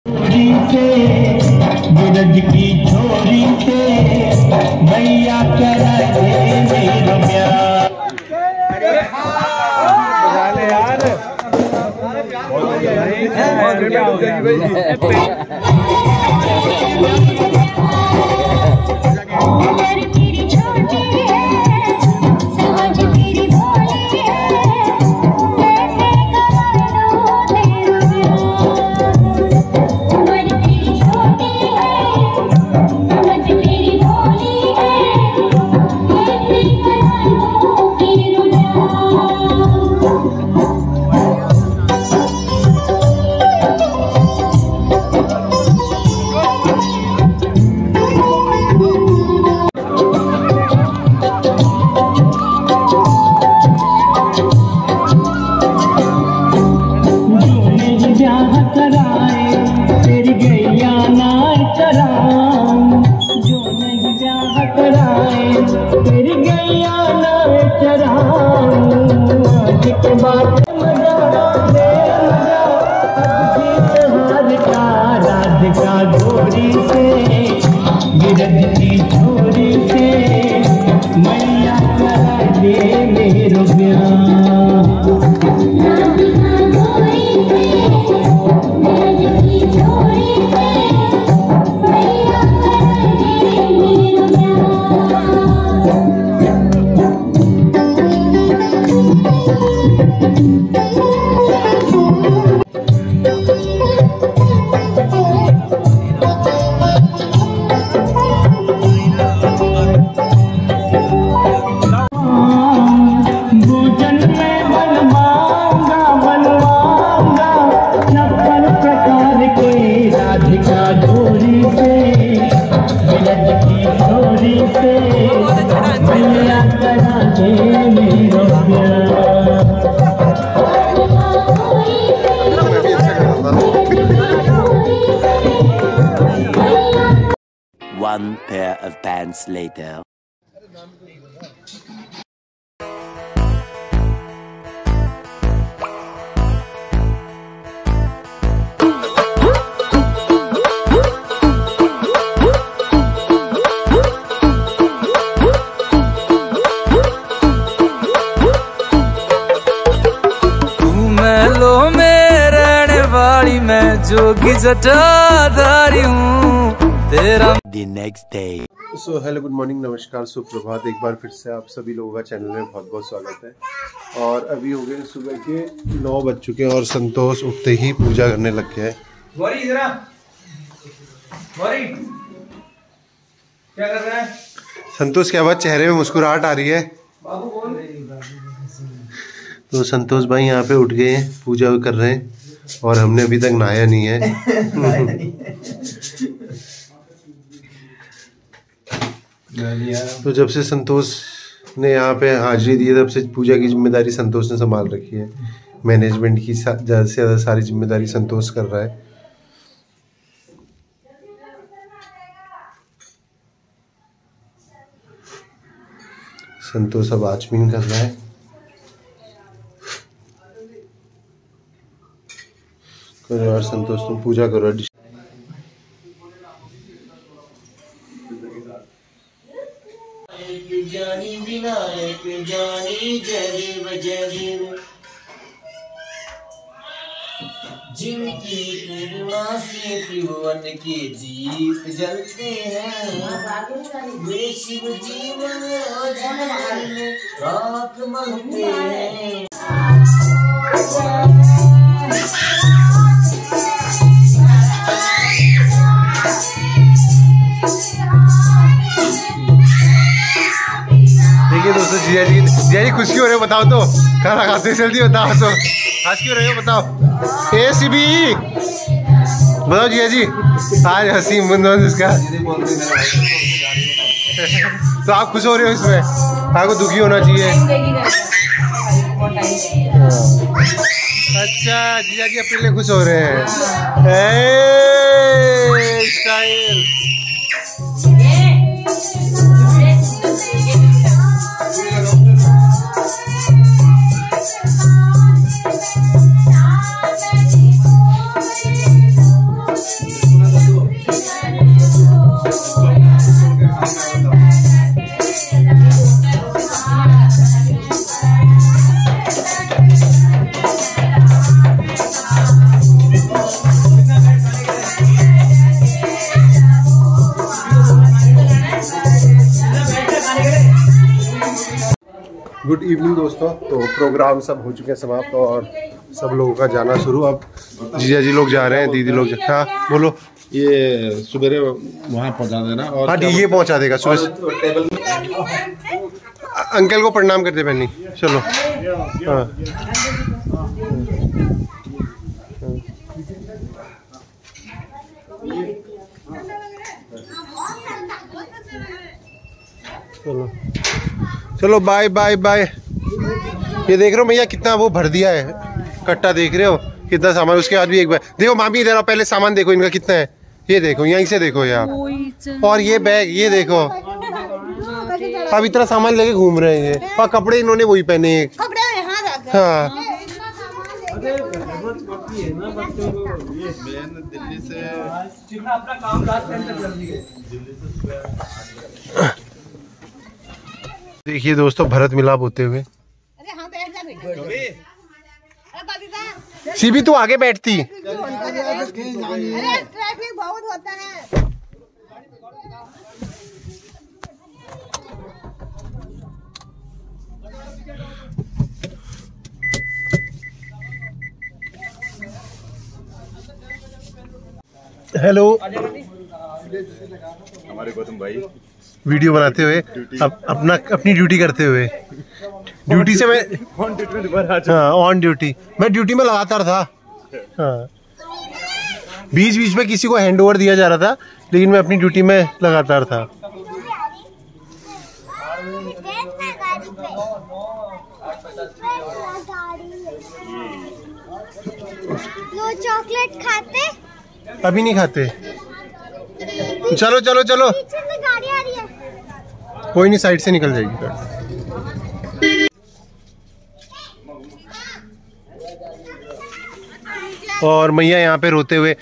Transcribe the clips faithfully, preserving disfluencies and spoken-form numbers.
ब्रज की छोरी से भैया करा दे मेरा प्यार। बजा ले यार। One pair of pants later. मैं जोगी जटाधारी हूँ तेरा। The next day. So hello good morning नमस्कार सुप्रभात। एक बार फिर से आप सभी लोगों का चैनल में बहुत बहुत स्वागत है। और अभी हो गए सुबह के नौ बज चुके हैं और संतोष उठते ही पूजा करने लग गया है। गौरी इधर आ। गौरी क्या कर रहा है? संतोष क्या बात, चेहरे में मुस्कुराहट आ रही है? बाबू बोल। तो संतोष भाई यहाँ पे उठ गए हैं, पूजा कर रहे हैं और हमने अभी तक नहाया नहीं है। तो जब से संतोष ने यहाँ पे हाजिरी दी है तब से पूजा की जिम्मेदारी संतोष ने संभाल रखी है। मैनेजमेंट की ज़्यादा से ज़्यादा सारी जिम्मेदारी संतोष कर रहा है। संतोष अब आचमीन कर रहा है। करो यार संतोष, तुम पूजा करो। जानी विनायक जानी जय देव जय देव, जिनकी करुणा से त्रिभुवन के दीप जलते हैं, वे शिव जीवन में राख मनते हैं। देखिए दोस्तों, जिया जी जिया जी खुश क्यों हो रहे हो बताओ तो। खाना खाते जल्दी बताओ तो, आज क्यों रहे हो बताओ। ए सीबी बताओ जिया जी, आज हंसी मुंदन इसका। तो आप खुश हो रहे हो इसमें, आपको दुखी होना चाहिए। अच्छा जिया जी अपने लिए खुश हो रहे हैं। स्टाइल गुड इवनिंग दोस्तों। तो प्रोग्राम सब हो चुके हैं समाप्त और सब लोगों का जाना शुरू। अब जीजा जी लोग जा रहे हैं, दीदी लोग जा... हाँ बोलो। ये सुबह वहाँ पहुँचा देना और हाँ ये पहुँचा देगा सुबह। टेबल अंकल को प्रणाम करते बहनी। चलो हाँ चलो चलो बाय बाय बाय। ये देख रहे हो भैया कितना वो भर दिया है कट्टा, देख रहे हो कितना सामान। उसके बाद भी एक बार देखो मामी इधर आओ, पहले सामान देखो इनका कितना है। ये देखो यहीं से देखो यार, और ये बैग ये देखो। अब इतना सामान लेके घूम रहे हैं ये, और कपड़े इन्होंने वही पहने एक। हाँ दिल्ली से अपना काम लास्ट टाइम तक कर दिए। देखिए दोस्तों भरत मिलाप होते हुए। सीबी तू आगे बैठती। ट्रैफिक बहुत होता है। हेलो हमारे गौतम भाई वीडियो बनाते हुए अब अपना अपनी ड्यूटी करते हुए। ड्यूटी से मैं हाँ ऑन ड्यूटी, मैं ड्यूटी में लगातार था। हाँ बीच बीच में किसी को हैंड ओवर दिया जा रहा था, लेकिन मैं अपनी ड्यूटी में लगातार था। चॉकलेट खाते? अभी नहीं खाते। चलो चलो चलो गाड़ी आ रही है। कोई नहीं, साइड से निकल जाएगी। और मैया यहाँ पे रोते हुए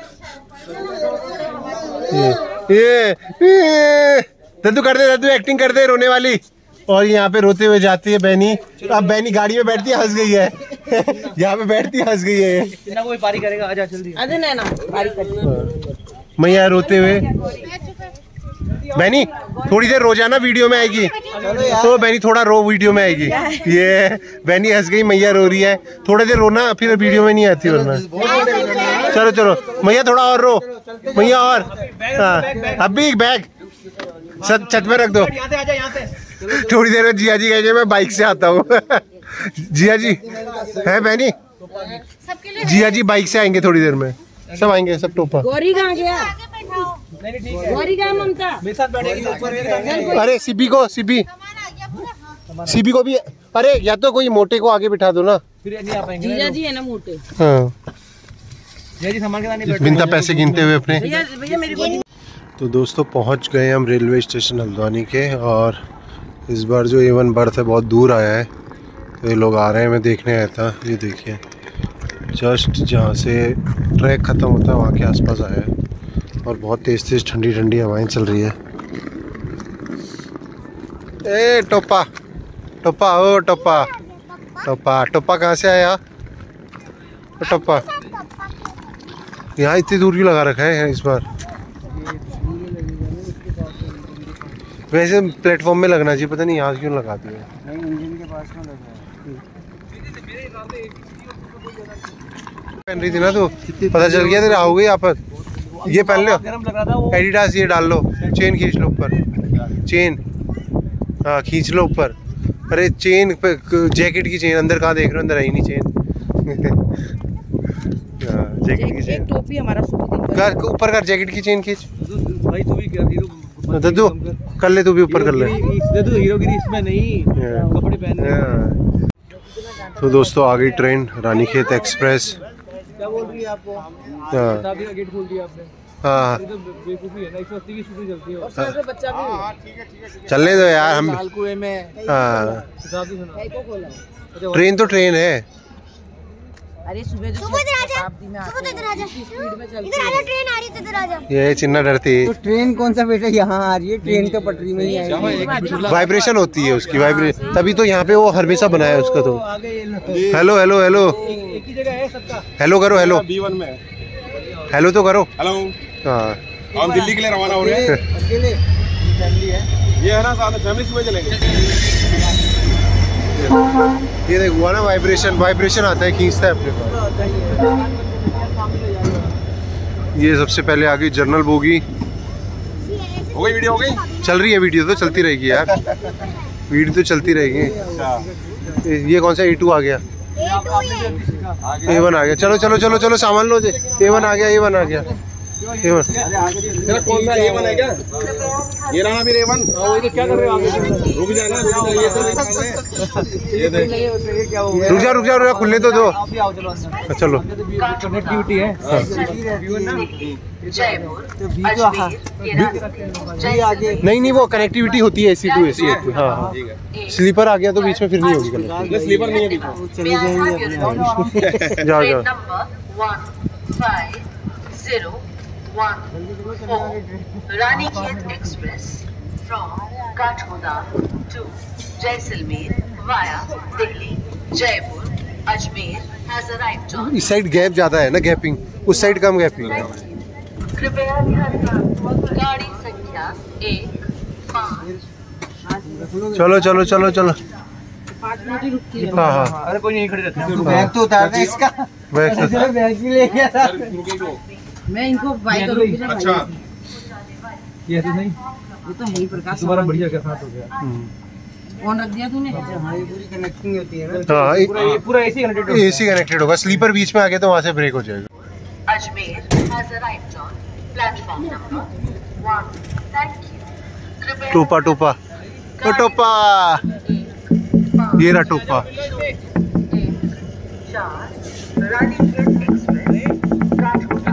ये ये, ये दद्दू कर दे, दद्दू एक्टिंग कर दे रोने वाली। और यहाँ पे रोते हुए जाती है बहनी। अब बहनी गाड़ी में बैठती है, हंस गई है। यहाँ पे बैठती हंस गई है। ना कोई पारी करेगा, आजा जल्दी। अरे ना ना पारी कर। मैया रोते हुए। बहनी थोड़ी देर रोजाना वीडियो में आएगी तो बहनी थोड़ा रो वीडियो में आएगी। ये बहनी हंस गई, मैया रो रही है। थोड़ी देर रोना फिर वीडियो में नहीं आती वरना। चलो चलो मैया थोड़ा और रो, मैया और। हाँ अभी एक बैग छत में रख दो। थोड़ी देर में जिया जी कहेंगे मैं बाइक से आता हूँ। जिया जी है बहनी, जिया जी बाइक से आएंगे थोड़ी देर में, सब आएंगे सब। टोपा गौरी कहाँ गया? गौरी कहाँ ममता? मेरे साथ बैठेगी ऊपर। अरे सीबी को सीबी सीबी को भी। अरे या तो कोई मोटे को आगे बिठा दो ना, फिर नहीं आ पाएंगे। जीजा जी है ना मोटे। हाँ जीजा जी सामान के साथ नहीं बैठो। बिनता पैसे गिनते हुए अपने। भैया भैया मेरी गोदी। तो दोस्तों पहुंच गए हम रेलवे स्टेशन हल्द्वानी के, और इस बार जो एवन बर्थ है बहुत दूर आया है, तो ये लोग आ रहे हैं। मैं देखने आया था, ये देखिए जस्ट जहाँ से ट्रैक ख़त्म होता है वहाँ के आसपास आया है, और बहुत तेज़ तेज़ ठंडी ठंडी हवाएं चल रही है। ए टोपा टोपा ओ टोपा टोपा टोपा कहाँ से आया? टोपा यहाँ इतनी दूर क्यों लगा रखा है इस बार? वैसे प्लेटफॉर्म में लगना चाहिए, पता नहीं यहाँ क्यों लगा दिया। नहीं इंजन के पास में लगा पहन रही थी ना, तो पता चल गया तेरे आओगे यहाँ पर। ये पहन लो एडिडास, ये डाल लो, चेन खींच लो ऊपर, चेन हाँ खींच लो ऊपर। अरे चेन जैकेट की चेन अंदर कहाँ देख रहे हो? अंदर आई नहीं चेन। जैकेट की चेन टोपी हमारा कर ऊपर कर, जैकेट की चेन खींच। भाई तू भी कर दी तो दद्दू कर ले, तू भी ऊपर कर ले। दद्दू हीरोगिरी इसमें नहीं, कपड़े पहन। तो दोस्तों आ गई ट्रेन रानीखेत एक्सप्रेस। क्या बोल रही है आपको? हाँ शादी का गेट खोल दिया आपने। हाँ ये तो बेवकूफी है ना, एक सौ अस्सी की स्पीड चलती है। और बच्चा भी चलने दो यार हम। कुएं में हाँ हिसाब भी सुना। ट्रेन तो ट्रेन है। अरे सुबह जो सुबह इधर आजा, सुबह इधर आजा, इधर आजा, ट्रेन आ रही है, इधर आजा। ये चिन्ना डरती है। तो ट्रेन कौन सा बेटा यहाँ आ रही है? ट्रेन तो पटरी में ही आएगी। वाइब्रेशन होती है उसकी, वाइब्रेशन तभी तो यहाँ पे वो हमेशा बनाया है उसका। तो हेलो हेलो हेलो एक ही जगह है सबका। हेलो करो, हेलो बी वन में हेलो तो करो। हेलो हाँ हम दिल्ली के लिए रवाना हो रहे हैं। अकेले फैमिली है ये है ना, साथ में फैमिली सुबह चलेंगे। ये देख हुआ ना वाइब्रेशन, वाइब्रेशन आता है, खींचता है अपने पास। ये सबसे पहले आ गई जनरल बोगी। हो गई वीडियो, हो गई, चल रही है वीडियो, तो चलती रहेगी यार, वीडियो तो चलती रहेगी। ये कौन सा ए टू आ गया, ए वन आ गया। चलो चलो चलो चलो सामान लो, ए वन आ गया, ए वन आ गया, ए वन। कौन सा ए वन है क्या? ये रहा फिर ए वन। क्या कर रहे हो? रुक जाना, ये तो ये देख, रुक जा रुक जा रुक जा, खुलने तो दो। चलो कनेक्टिविटी है। नहीं नहीं, वो कनेक्टिविटी होती है एसी टू एसी। हाँ हाँ, स्लीपर आ गया तो बीच में फिर नहीं होगी कनेक्टिविटी। स्लीपर नहीं है बीच में। चले जाएंगे अपने। जाओ जाओ। Ranikhet express from Kathgoda to Jaisalmer via Delhi, Jaipur, Ajmer has arrived on. इस साइड गैप ज्यादा है ना, गैपिंग, उस साइड कम गैपिंग है। कृपया ध्यान दें, गाड़ी संख्या एक पाँच। चलो चलो चलो चलो। हाँ हाँ, अरे कोई नहीं खड़े रहते हैं। बैग तो उतार दे इसका। बैग तो- बैग भी ले गया था। मैं इनको बाय करूंगी ना। अच्छा, ये तो नहीं, ये तो है ही प्रकाश। तुम्हारा बढ़िया के साथ हो गया। फोन रख दिया तूने? हमारी पूरी कनेक्टिंग होती है ना। हाँ, पूरा ये पूरा एसी कनेक्टेड है। एसी कनेक्टेड होगा, स्लीपर बीच में आके तो वहाँ से ब्रेक हो जाएगा। Ajmer has arrived on platform number one. Thank you. कृपया टोपा टोपा, ओ टोपा, ये रहा टोपा। चार रानीखेत एक्सप्रेस काठगोदाम।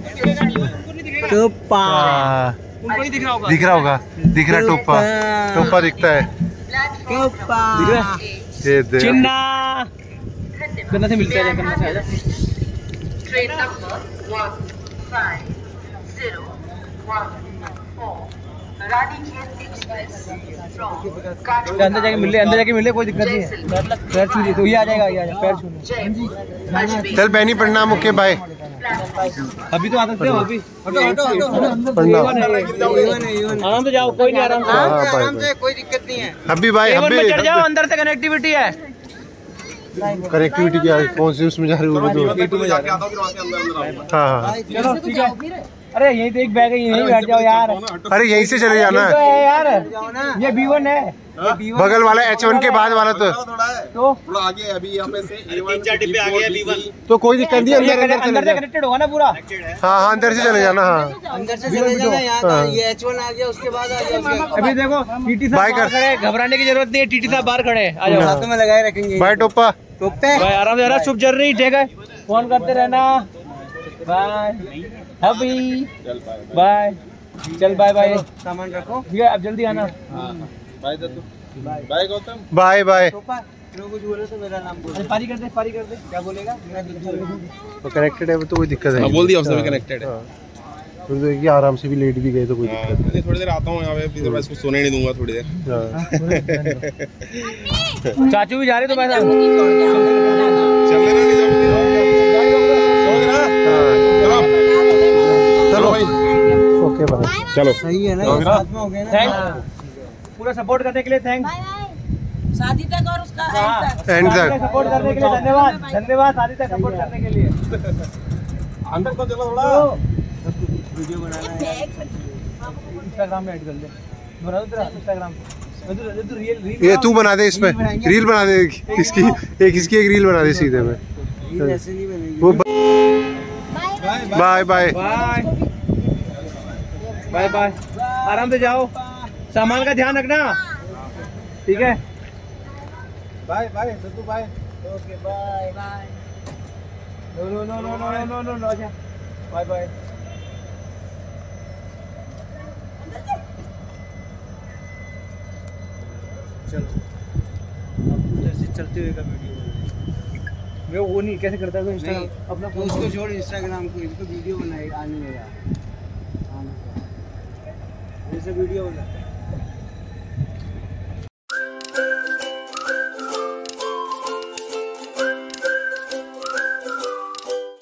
टोपा हाँ, उनको नहीं दिख रहा होगा। दिख रहा होगा, दिख रहा टोपा, टोपा दिखता है। टोपा दिख रहा है? ये देख, चिन्ना गन्ना से मिलता है, गन्ना से आजा। Train number one five zero one four Ranikhet express from अंदर जाके मिल ले, अंदर जाके मिल ले, कोई दिक्कत नहीं है। पैर छू ले तो ये आ जाएगा, ये आ जाएगा, पैर छू ले। चल बहनी प्रणाम, ओके बाय। अभी तो आ सकते हो, अभी हटो हटो हटो प्रणाम। आराम से जाओ, कोई नहीं, आराम से। हाँ, बाय, आराम बाय। से, कोई दिक्कत नहीं है। अभी बाय, एवन में चढ़ अभी जाओ, अंदर से कनेक्टिविटी है। कनेक्टिविटी क्या है, कौन सी उसमें जा रहे हो? वो तो- ए टू में जाके आता हूँ, फिर वहाँ से अंदर अंदर आऊंगा। हाँ हाँ, चलो ठीक है। अरे यही तो एक बैग है, यहीं बैठ जाओ यार। अरे यहीं से चले जाना तो है, है यार, ये बी वन है। बगल वाला एच वन के बाद वाला तो थोड़ा है, तो थोड़ा आगे है, अभी यहाँ पे से तीन चार डिब्बे आगे है बी वन। तो कोई दिक्कत नहीं, अंदर अंदर अंदर चले से जाना। कनेक्टेड होगा ना पूरा। हाँ हाँ, अंदर से चले जाना। हाँ, अंदर से चले जाना, यहाँ हाँ। ये एच वन आ गया, उसके बाद आ गया। अभी देखो टीटी साहब बाय बाहर कर। खड़े हैं, घबराने की जरूरत नहीं है, टीटी साहब बाहर खड़े हैं, आ जाओ। हाथों में लगाए रखेंगे। बाय टोपा। टोकते हैं। भाई आराम से, जरा शुभ जर्नी, ठीक है, फोन करते रहना। बाय हैप्पी, बाय, चल बाय बाय, सामान रखो। ठीक है, अब जल्दी आना। Bye Dattu, bye Gautam. Bye bye. टोपा लोग कुछ बोले तो मेरा नाम बोल। अरे पारी कर दे, पारी कर दे। क्या बोलेगा? तो कनेक्टेड है वो, तो कोई दिक्कत है। हाँ, बोल दिया उसने भी connected है। हाँ। तो ये आराम से भी लेट भी गए तो कोई दिक्कत नहीं। हाँ, थोड़ी देर आता हूँ यहाँ पे, फिर मैं इसको सोने नहीं दूंगा थोड़ी देर। हाँ। चाचू भी जा रहे तो भाई साहब। चल लेना, नहीं जाओ, समझ रहा है? चलो चलो भाई, ओके बाय। चलो। सही है ना, ये साथ में हो गए ना। थैंक्स पूरा सपोर्ट करने के लिए, थैंक्स। शादी तक और उसका हाँ, एंड तक। सपोर्ट करने के लिए धन्यवाद, धन्यवाद शादी तक सपोर्ट करने के लिए। अंदर तो चलो थोड़ा। वीडियो बनाना है। इंस्टाग्राम में ऐड कर दे, बना दो तेरा इंस्टाग्राम पे। तो रियल रील ये तू बना दे, इसमें रील बना दे, इसकी एक इसकी एक रील बना दे सीधे में। ये ऐसे नहीं बनेगी। वो bye bye. Bye bye bye, आराम से जाओ, सामान का ध्यान रखना, ठीक है। Bye bye Dattu, bye. Okay bye bye. No no no no no no no no, अच्छा बाय बाय। चलो उधर से चलते हुए का वीडियो मैं वो नहीं कैसे करता है इंस्टाग्राम अपना तो उसको छोड़, इंस्टाग्राम को, इसको वीडियो बनाए आने लगा। जैसे वीडियो बना